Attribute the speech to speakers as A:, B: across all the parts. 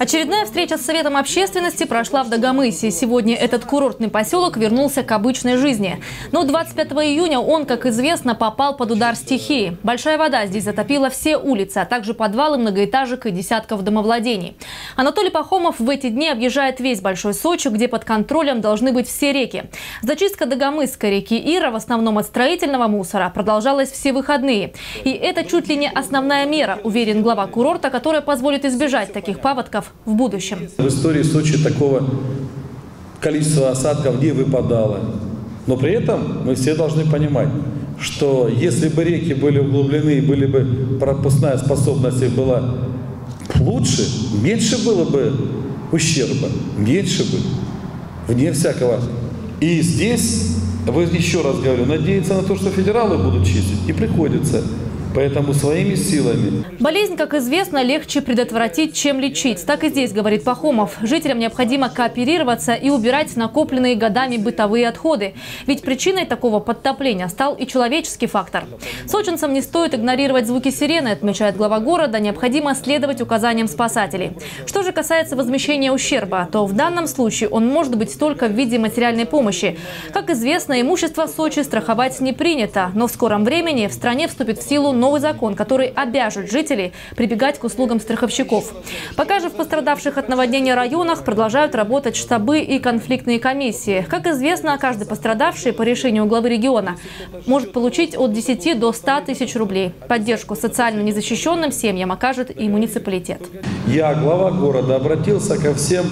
A: Очередная встреча с Советом общественности прошла в Дагомысе. Сегодня этот курортный поселок вернулся к обычной жизни. Но 25 июня он, как известно, попал под удар стихии. Большая вода здесь затопила все улицы, а также подвалы многоэтажек и десятков домовладений. Анатолий Пахомов в эти дни объезжает весь Большой Сочи, где под контролем должны быть все реки. Зачистка Дагомысской реки Ира, в основном от строительного мусора, продолжалась все выходные. И это чуть ли не основная мера, уверен глава курорта, которая позволит избежать таких паводков в будущем.
B: В истории Сочи такого количества осадков не выпадало. Но при этом мы все должны понимать, что если бы реки были углублены, были бы пропускная способность их была лучше, меньше было бы ущерба, меньше бы, вне всякого. И здесь, еще раз говорю, надеяться на то, что федералы будут чистить, не приходится. Поэтому своими силами.
A: Болезнь, как известно, легче предотвратить, чем лечить. Так и здесь, говорит Пахомов. Жителям необходимо кооперироваться и убирать накопленные годами бытовые отходы. Ведь причиной такого подтопления стал и человеческий фактор. Сочинцам не стоит игнорировать звуки сирены, отмечает глава города. Необходимо следовать указаниям спасателей. Что же касается возмещения ущерба, то в данном случае он может быть только в виде материальной помощи. Как известно, имущество в Сочи страховать не принято. Но в скором времени в стране вступит в силу новый закон, который обяжет жителей прибегать к услугам страховщиков. Пока же в пострадавших от наводнения районах продолжают работать штабы и конфликтные комиссии. Как известно, каждый пострадавший по решению главы региона может получить от 10 до 100 тысяч рублей. Поддержку социально незащищенным семьям окажет и муниципалитет.
B: Я, глава города, обратился ко всем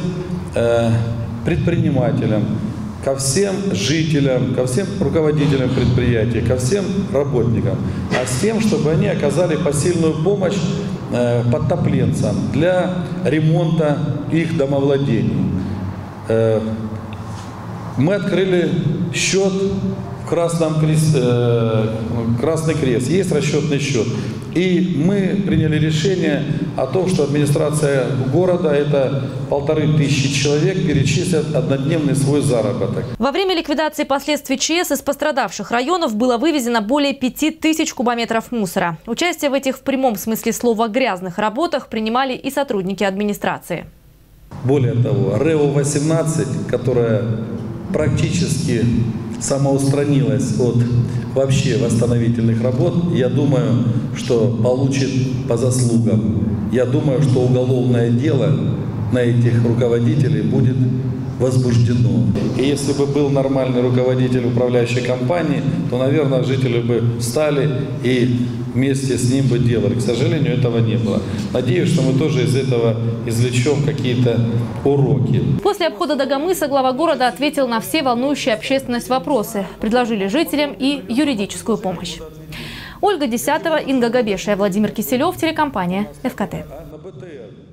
B: предпринимателям, ко всем жителям, ко всем руководителям предприятий, ко всем работникам, а с тем, чтобы они оказали посильную помощь подтопленцам для ремонта их домовладений. Мы открыли счет в Красный Крест, есть расчетный счет. И мы приняли решение о том, что администрация города, это 1500 человек, перечислят однодневный свой заработок.
A: Во время ликвидации последствий ЧС из пострадавших районов было вывезено более 5000 кубометров мусора. Участие в этих в прямом смысле слова грязных работах принимали и сотрудники администрации.
B: Более того, РЭО-18, которая практически самоустранилась от вообще восстановительных работ, я думаю, что получит по заслугам. Я думаю, что уголовное дело на этих руководителей будет возбуждено. И если бы был нормальный руководитель управляющей компании, то, наверное, жители бы встали и вместе с ним бы делали. К сожалению, этого не было. Надеюсь, что мы тоже из этого извлечем какие-то уроки.
A: После обхода Дагомыса глава города ответил на все волнующие общественность вопросы. Предложили жителям и юридическую помощь. Ольга Десятова, Инга Габешия, Владимир Киселев, телекомпания ФКТ.